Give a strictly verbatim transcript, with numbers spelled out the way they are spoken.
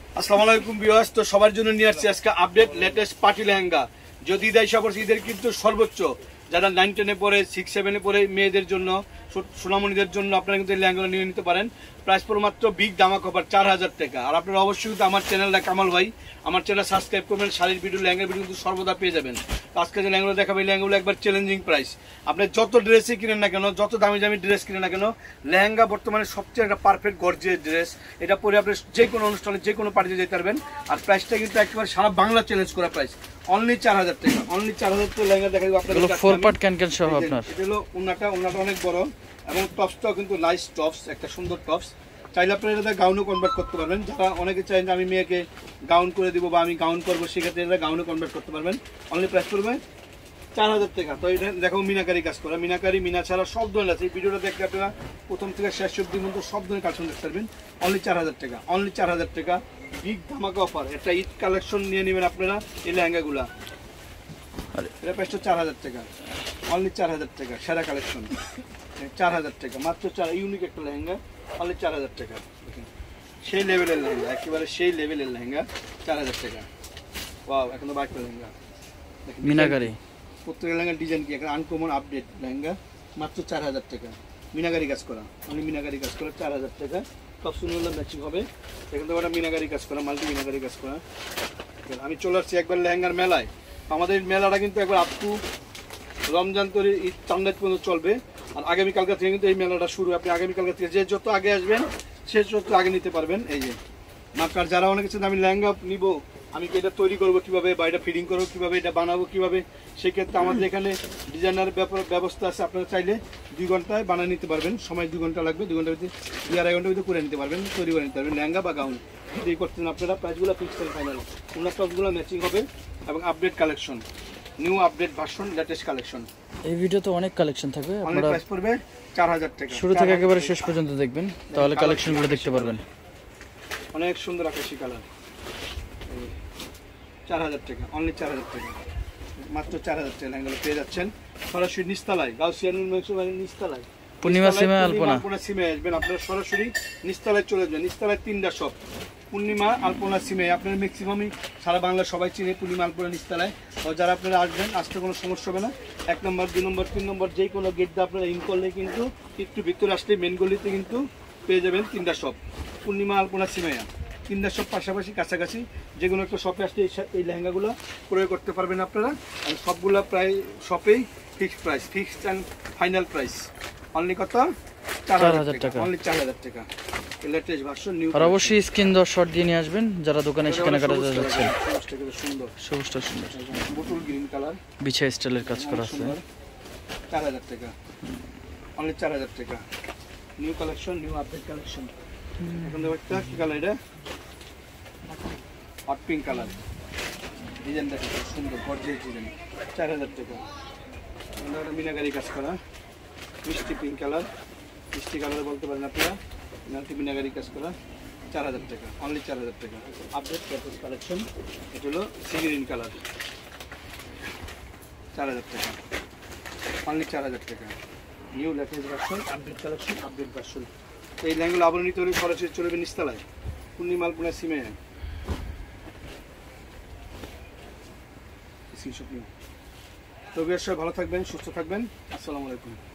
আসসালামু আলাইকুম ভিউয়ার্স, তো সবার জন্য নিয়ে আসছি আজকে আপডেট লেটেস্ট পার্টি লেহেঙ্গা। যদি ঈদ আইসা পড়ছে, ঈদের কিন্তু সর্বোচ্চ যারা নাইন টেনে পড়ে, সিক্স সেভেনে পড়ে, মেয়েদের জন্য, সোনামণিদের জন্য আপনারা কিন্তু এই লেহেঙ্গাগুলো নিয়ে নিতে পারেন। প্রাইস পড়ে মাত্র বিগ ধামাকা অফার চার হাজার টাকা। আর আপনারা অবশ্যই কিন্তু আমার চ্যানেলটা কামাল ভাই, আমার চ্যানেল সাবস্ক্রাইব করবেন। শাড়ির ভিডিও, লেহেঙ্গার ভিডিও কিন্তু সর্বদা পেয়ে যাবেন। আজকে যে লেহেঙ্গাগুলো দেখাবে, এই লেহেঙ্গাগুলো একবার চ্যালেঞ্জিং প্রাইস। আপনি যত ড্রেসই কিনেন না কেন, যত দামি দামি ড্রেস কিনেন না কেন, লেহেঙ্গা বর্তমানে সবচেয়ে একটা পারফেক্ট গর্জিয়াস ড্রেস। এটা পরে আপনি যে কোনো অনুষ্ঠানে, যে কোনো পার্টিতে যেতে পারবেন। আর প্রাইসটা কিন্তু একেবারে সারা বাংলা চ্যালেঞ্জ করা প্রাইস, অনলি চার হাজার টাকা। অনলি চার হাজার টাকা লেহেঙ্গা দেখা যাবে আপনাদের। ফোর পার্ট ক্যান ক্যান সহ আপনার। এটা হলো ওন্নাটা, ওন্নাটা অনেক বড় এবং টপসটাও কিন্তু নাইস টপস, একটা সুন্দর টপস। চাইলে আপনারা এটা গাউনও কনভার্ট করতে পারবেন। যারা অনেকে চাই যে আমি মেয়েকে গাউন করে দিব বা আমি গাউন করবো, সেক্ষেত্রে এটা গাউনও কনভার্ট করতে পারবেন। অনলি প্রাইস পড়বে চার হাজার টাকা। তো এটা দেখো মিনাকারি কাজ করা, মিনাকারি মিনা ছাড়া সব ধরনের আছে। এই ভিডিওটা দেখলে আপনারা প্রথম থেকে শেষ অব্দি মতো সব ধরনের কালেকশন দেখতে পারবেন। অনলি চার হাজার টাকা, অনলি চার হাজার টাকা। বিগ ধামাকা অফার, একটা ঈদ কালেকশন নিয়ে নেবেন আপনারা এই লেহেঙ্গাগুলা। এটা প্রাইসটা চার হাজার টাকা, অনলি চার হাজার টাকা। সেরা কালেকশন চার হাজার টাকা, মাত্র চার। ইউনিক একটা লেহেঙ্গা, অনলি চার হাজার টাকা। সেই লেভেলের লেহেঙ্গা, একেবারে সেই লেভেলের লেহেঙ্গা, চার হাজার টাকা। ওয়াও, এখন তো বাইক লেহেঙ্গা মিনাকারি। প্রত্যেক লেহেঙ্গার ডিজাইন কি একটা আনকমন আপডেট লেহেঙ্গা, মাত্র চার হাজার টাকা। মিনাকারি কাজ করা, অনলি মিনাকারি কাজ করা, চার হাজার টাকা। সব সুন্দর ম্যাচিং হবে। এখান থেকে একটা মিনাকারি কাজ করা, মাল্টি মিনাকারি কাজ করা। আমি চলে আসছি একবার লেহেঙ্গার মেলায়। আমাদের মেলাটা কিন্তু একবার আপ টু রমজান তৈরি ঈদ চান্দাত পর্যন্ত চলবে। আর আগামীকালকা থেকে কিন্তু এই মেলাটা শুরু। আপনি আগামীকালকা থেকে যে যত আগে আসবেন, সে যত আগে নিতে পারবেন। এই যে মাকার যারা অনেক কিছু আমি লেহেঙ্গা নিব, আমি কি এটা তৈরি করবো কীভাবে, বা এটা ফিটিং করবো কীভাবে, এটা বানাবো কীভাবে, সেক্ষেত্রে আমাদের এখানে ডিজাইনার ব্যবস্থা আছে। আপনারা চাইলে দুই ঘন্টায় বানিয়ে নিতে পারবেন। সময় দুই ঘন্টা লাগবে, দুই ঘন্টার ভিতরে, দুই আড়াই ঘন্টার ভিতরে করে নিতে পারবেন, তৈরি করে নিতে পারবেন লেহেঙ্গা বা গাউন। এই করতেন আপনারা। প্রাইসগুলো ফিক্স করেন ফাইনাল। ওনার টপসগুলো ম্যাচিং হবে এবং update collection, new update version, latest collection. এই ভিডিওতে অনেক কালেকশন থাকবে। আপনারা প্রাইস পড়বে চার হাজার টাকা। শুরু থেকে একেবারে শেষ পর্যন্ত দেখবেন, তাহলে কালেকশনগুলো দেখতে পারবেন। অনেক সুন্দর আকাশী কালার, চার হাজার টাকা, অনলি চার হাজার টাকা, মাত্র চার হাজার টাকা লেহেঙ্গা পেয়ে যাচ্ছেন। সরাসরি নিস্তালায়, গাউসিয়ান নিস্তালায়, পূর্ণিমা সিমে আলপনা সিমে আসবেন আপনারা। সরাসরি নিস্তালায় চলে যাবেন। নিস্তালায় তিনটা শপ, পূর্ণিমা আলপনা সিমে। আপনারা ম্যাক্সিমামই সারা বাংলা সবাই চিনে পূর্ণিমা আলপনা নিস্তালায়। যারা আপনারা আসবেন, আসতে কোনো সমস্যা হবে না। এক নম্বর, দুই নম্বর, তিন নম্বর, যে কোনো গেট দিয়ে আপনারা ইন করলে কিন্তু একটু ভিতরে আসলে মেন গলিতে কিন্তু পেয়ে যাবেন তিনটা শপ, পূর্ণিমা আলপনা সিমেয়া। তিনটা শপ পাশাপাশি কাছাকাছি, যে কোনো একটা শপে আসলে এই লেহেঙ্গাগুলো প্রয়োগ করতে পারবেন আপনারা। আর সবগুলো প্রায় শপেই fixed price, fixed and final price. Only কত? চার হাজার টাকা, অনলি চার হাজার টাকা। Latest version, new. আর অবশ্যই স্ক্রিন দশ শট দিয়ে নিয়ে আসবেন যারা দোকানে এসে কেনাকাটা যাচ্ছেন। সুন্দর, সবুজটা সুন্দর, বোতল গ্রিন কালার, বিছা স্টাইলের কাজ করা আছে। চার হাজার টাকা, অনলি চার হাজার টাকা। New collection, new update collection. এখন দেখো একটা কি কালার, এটা হট পিঙ্ক কালার। ডিজাইন দেখো সুন্দর, গর্জিয়াস ডিজাইন, চার হাজার টাকা। একটা মিনাকারি কাজ করা, মিষ্টি পিঙ্ক কালার, মিষ্টি কালার বলতে পারেন আপনারা। নাকি মিনাকারি কাজ করা, চার হাজার টাকা, অনলি চার হাজার টাকা। Update latest collection. এটা হলো সি গ্রিন কালার, চার হাজার টাকা, অনলি চার হাজার টাকা। New latest version, update collection, update version. এই লেহেঙ্গাগুলো আবার নিতে হলে সরাসরি চলবে নিস্তালায়, পূর্ণিমা আলপনা সিমে। তো বেশ, ভালো থাকবেন, সুস্থ থাকবেন। আসসালামু আলাইকুম।